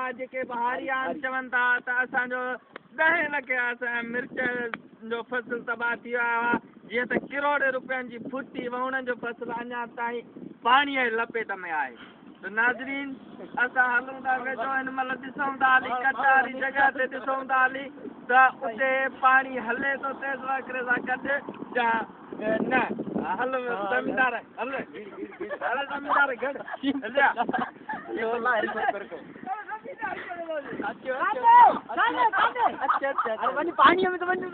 जेके बहारिया चवनि था त असांजो 10 लखे असां मिर्च जो फसल तबाह थी वियो आहे जीअं त किरोड़ रुपयनि जी फुटी वहुणनि जो फसल अञा ताईं पाणीअ जे लपेट में आहे त नाज़रीन असां हलूं था वेठो हिन महिल ॾिसूं था हली कच्छ वारी जॻह ते ॾिसूं था हली त उते पाणी हले थो तेज़ वकरे सां गॾु या न हल ज़मीनदार हल ज़मीनदार गॾु पाणीअ में त वञ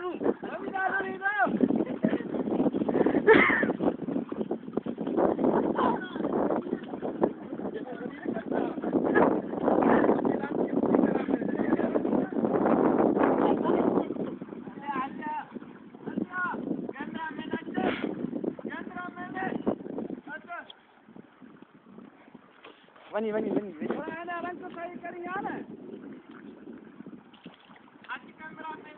वनी रंग सही करी आ न आज कैमरा में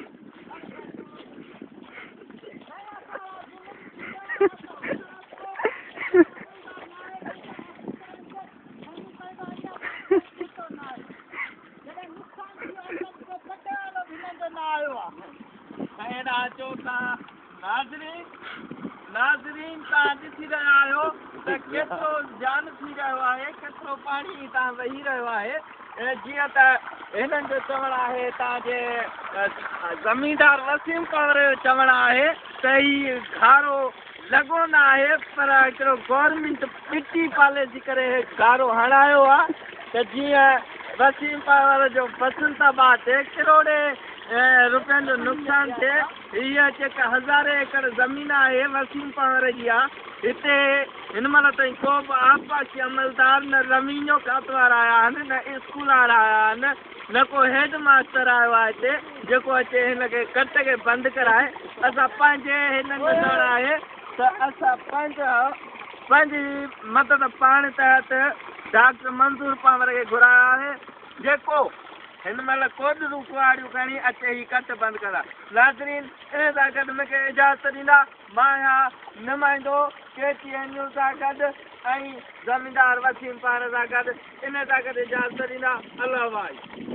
नाज़रीन तव्हां ॾिसी रहिया आहियो त केतिरो जान थी रहियो आहे केतिरो पाणी हितां वही रहियो आहे जीअं त हिननि जो चवणु आहे तव्हांजे ज़मीनदार वसीम कंवर जो चवणु आहे त हीउ खारो लॻो न आहे पर हिकिड़ो गवर्नमेंट मिटी पॉलिसी करे खारो हणायो आहे त जीअं वसीम कंवर जो फसल तबाह थिए किरोड़े रुपयनि जो नुक़सानु थिए हीअ जेका 1000 एकड़ ज़मीन आहे वसीम कंवर जी आहे हिते हिन महिल ताईं को बि आबपाशी अमलदार न ज़मीन जो कातवार आया आहिनि न स्कूल वारा आया आहिनि न को हेड मास्टर आयो आहे हिते जेको अचे हिनखे कट खे बंदि कराए असां पंहिंजे हिननि जो चवणु आहे त असां पंहिंजी मदद पाण तहत डॉक्टर मंज़ूर पावर खे घुरायो आहे जेको हिन महिल कोड रुकवाड़ियूं खणी अचे ही कट बंदि करा नाज़रीन इन सां गॾु मूंखे इजाज़त ॾींदा मां आहियां नुमाइंदो KTN न्यूज़ सां गॾु ऐं ज़मीनदार वसीम पाण सां गॾु इन सां गॾु इजाज़त ॾींदा अल्लाह भाई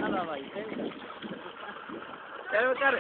कर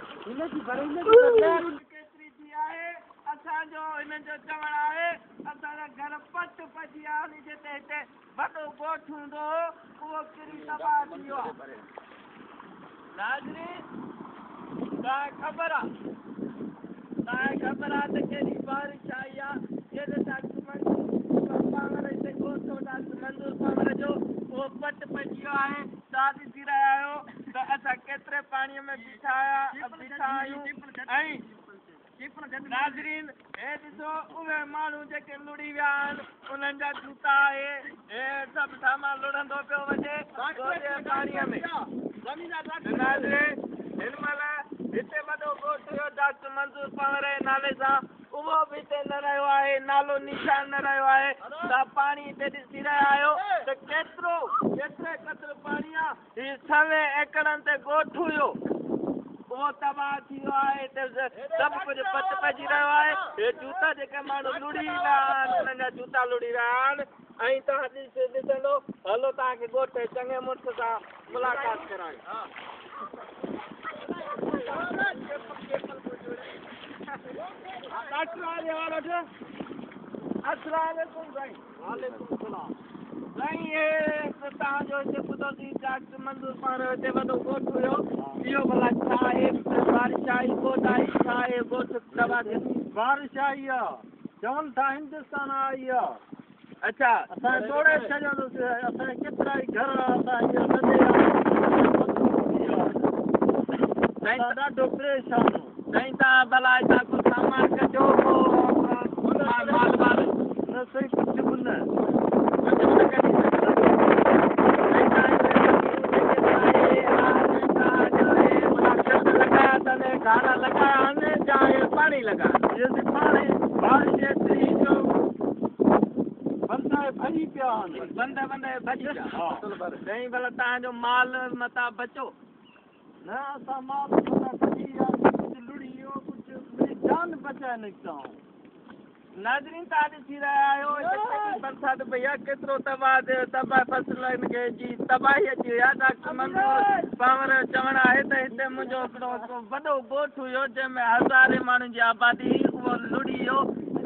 केतिरी थी आहे असांजो हिननि जो चवणु आहे असांजा घर पट पची आहे जिते हिते वॾो ॻोठ हूंदो हो उहो किरी तबाह थी वियो आहे नाज़रीन तव्हांखे ख़बर आहे त केॾी बारिश आई आहे केॾे डॉक्टर मंज़ूर पावर हिते ॻोठ डॉक्टर मंज़ूर पावर जो उहो पट पची वियो आहे तव्हां ॾिसी रहिया आहियो त असां केतिरे पाणीअ में बीठा आहियूं ऐं नाज़रीन हे ॾिसो उहे माण्हू जेके लुड़ी विया आहिनि उन्हनि जा जूता आहे हे सभु सामान लुड़ंदो पियो वञे पाणीअ में नाज़रीन हिन महिल हिते वॾो ॻोठ हुयो डॉक्टर मंज़ूर पावर जे नाले सां उहो बि हिते न रहियो आहे नालो निशान न रहियो आहे तव्हां पाणी हिते ॾिसी रहिया आहियो त केतिरे क़दुरु पाणी आहे हीउ 6 एकड़नि ते ॻोठ हुयो उहो तबाह थी वियो आहे हिते सभु कुझु पट पइजी रहियो आहे हे जूता जेके माण्हू लुड़ी विया आहिनि उन्हनि जा जूता लुड़ी विया आहिनि ऐं तव्हां ॾिसंदो हलो तव्हांखे ॻोठ चङे मुड़ुस सां मुलाक़ात करायूं तव्हांजो हिते ॿुधोसीं डॉक्टर मंज़ूर पाण हिते वॾो ॻोठ हुयो इहो भला छा आहे बारिश आई ॻोठ आई छा आहे ॻोठ तबाह थिए बारिश आई आहे चवनि था हिंदुस्तान आई आहे अच्छा असां तोड़े छॾियोसीं असांजा केतिरा ई घर ॾाढो परेशान साईं तव्हां भला हितां कुझु सामान कढो न साईं कुझु बि न गाना लगाया हमने चाहे पानी लगा जैसे पानी बारिश एतरी जो बंदा भरी पिया बंदा भरी पिया नहीं भला तव्हां जो माल मता बचो न असां माल मता भरी कुझु लुड़ी वियो कुझु जान बचाए निकिता नाज़रीन तव्हां ॾिसी रहिया आहियो बरसाति पई आहे केतिरो तबाह फ़सुलनि खे जी तबाही अची वई आहे डॉक्टर पंहवर चवणु आहे त हिते मुंहिंजो हिकिड़ो वॾो ॻोठु हुयो जंहिंमें हज़ारे माण्हुनि जी आबादी उहो लुड़ी वियो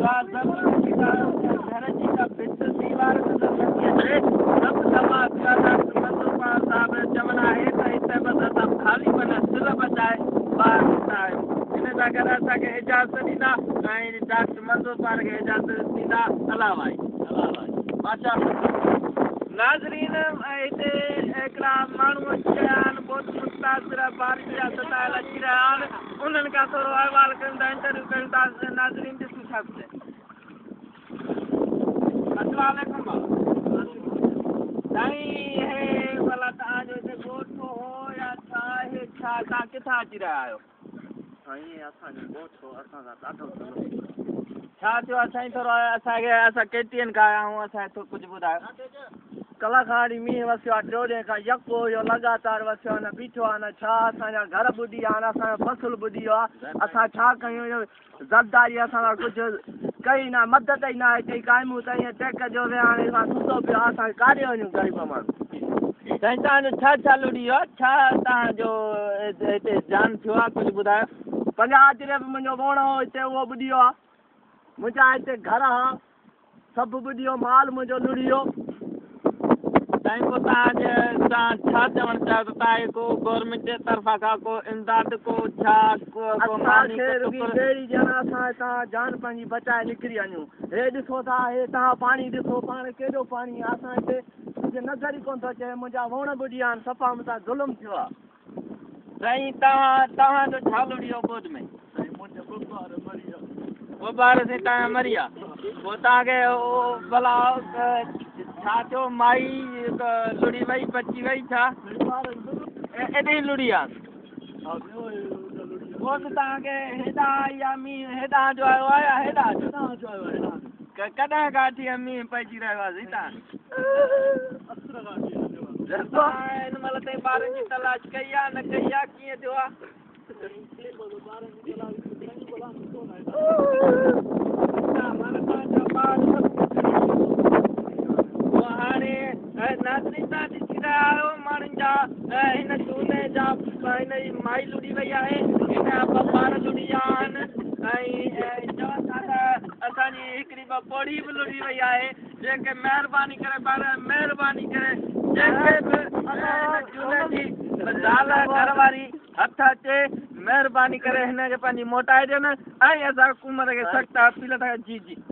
घर जी का भित दीवार सभु तबाह थिया डॉक्टर साहिब चवणु आहे त हिते बसि असां ख़ाली माना सिर बचाए ॿाहिरि निकिता आहियूं हिन सां गॾु असांखे इजाज़त ॾींदा ऐं डॉक्टर मंज़ूर पाण खे इजाज़त ॾींदा अलाह भाई माशा नाज़रीन हिते हिकिड़ा माण्हू अची रहिया आहिनि बहुत मुतासिर बारिश जा सतायल अची रहिया आहिनि उन्हनि खां थोरो अहवालु कयूं था इंटरव्यू कयूं था नाज़रीन ॾिसूं छा कुझु अस्सलाम वालेकुम साईं हे भला तव्हांजो हिते ॻोठु हो या छा आहे छा तव्हां किथां अची रहिया आहियो साईं असांजो ॻोठु असां सां ॾाढो छा थियो आहे साईं थोरो असां केतिरी ॾींहंनि खां आया आहियूं असांखे कुझु ॿुधायो कल्ह खां वठी मींहुं वसियो आहे 4 ॾींहं खां यको हुयो लगातार वसियो आहे न बीठो आहे न छा असांजा घर ॿुॾी विया आहिनि असांजो फ़सुलु ॿुॾी वियो आहे असां छा कयूं ज़रदारी असां सां कुझु कई न मदद ई न आहे कई क़ाइमूं त ईअं टेक जो विया हाणे असां सुठो पियो आहे असांखे काॾे वञूं ग़रीब माण्हू साईं तव्हांजो छा छा लुड़ी वियो आहे छा तव्हांजो हिते जान थियो आहे कुझु ॿुधायो 50 अजरे बि मुंहिंजो वण हो हिते उहो ॿुॾी वियो आहे मुंहिंजा हिते घर हा सभु ॿुॾी वियो माल मुंहिंजो लुड़ी वियो साईं पोइ तव्हां छा चवणु चाहियो त तव्हांखे को गवर्नमेंट जे तरफ़ां खां को इमदाद को छा असांखे ॿेड़ी ॼणा असां हितां जान पंहिंजी बचाए निकिरी वञूं हे ॾिसो था हे तव्हां पाणी ॾिसो पाण केॾो पाणी आहे असां हिते कुझु नज़र ई कोन थो अचे मुंहिंजा वण ॿुॾी विया आहिनि सफ़ा मूंसां ज़ुल्म थियो आहे साईं तव्हांजो छा लुड़ी वियो ॿोॾ में ॿार साईं तव्हांजा मरी विया पोइ तव्हांखे भला छा थियो माई लुड़ी वई बची वई छा एॾी लुड़ी आहे पोइ तव्हांखे हेॾां या मींहुं हेॾां जो आयो आहे या हेॾां जो कॾहिं खां वठी मींहुं पइजी रहियो आहे साईं तव्हां हिन महिल ताईं ॿारनि जी तलाश कई आहे न कई आहे कीअं थियो आहे हाणे नाज़रीन तव्हां ॾिसी रहिया आहियो माण्हुनि जा हिन चूने जा हिन जी माई लुड़ी वई आहे हिन जा ॿ ॿार लुड़ी विया आहिनि ऐं चवनि था त असांजी हिकिड़ी ॿ पोड़ी बि लुड़ी वई आहे जंहिंखे महिरबानी करे महिरबानी करे जंहिंखे बि चूने जी ज़ाल घरवारी हथ अचे महिरबानी करे हिनखे पंहिंजी मोटाए ॾियनि ऐं असां हुकूमत खे सख़्तु अपील था जी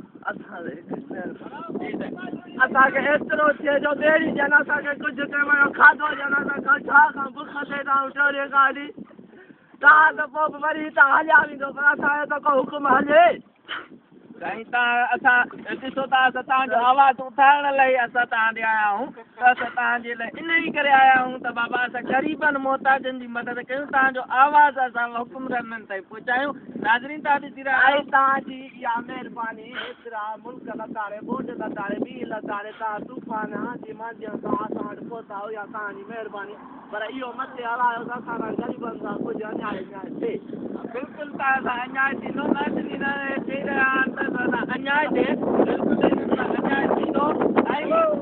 असांखे एतिरो थिए जो ॿेड़ी ॼण असांखे कुझु टाइम जो खाधो ॼण असां छा खां बुख ते तव्हां 4 ॾींहं खां हली तव्हां त पोइ वरी हितां हलिया वेंदो पर असांजो त को हुकुम हले साईं असां ॾिसो था असां तव्हांजो आवाज़ु उथाइण लाइ असां तव्हां ॾे आया आहियूं त असां तव्हांजे लाइ इन ई करे आया आहियूं त बाबा असां ग़रीबनि मोहताजनि जी मदद कयूं तव्हांजो आवाज़ु असां हुकुमराननि ताईं पहुचायूं नाज़रीन तव्हां ॾिसी रहिया आहियो तव्हांजी इहा महिरबानी हेतिरा मुल्क लताड़े ॿोॾ लताड़े ॿी लताड़े तव्हां तूफ़ान हाजी माध्यम सां असां वटि पहुता इहा तव्हांजी महिरबानी पर इहो मथे हलायो त असां ग़रीबनि सां कुझु अन्याय थिए बिल्कुलु त असां अन्याय थींदो नाज़रीन चई रहिया आहिनि त असां अन्याय थिए बिल्कुलु अन्याय थींदो ऐं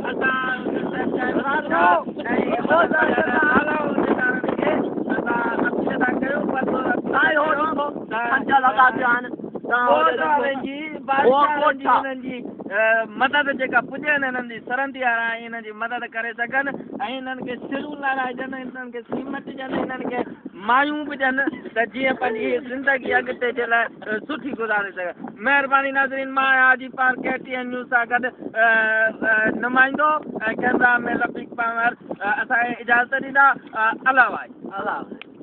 मदद जेका पुॼनि हिननि जी सरंदी वारा हिननि जी मदद करे सघनि ऐं हिननि खे सिरूं लाराइजनि हिननि खे सीमेंट ॾियनि हिननि खे मायूं बि ॾियनि त जीअं पंहिंजी ज़िंदगी अॻिते जे लाइ सुठी गुज़ारे सघे महिरबानी नाज़रीन मां हाजी पार KTN न्यूज़ सां गॾु नुमाइंदो ऐं कैमरा में लफीक पंहवर असांखे इजाज़त ॾींदा अलाह भाई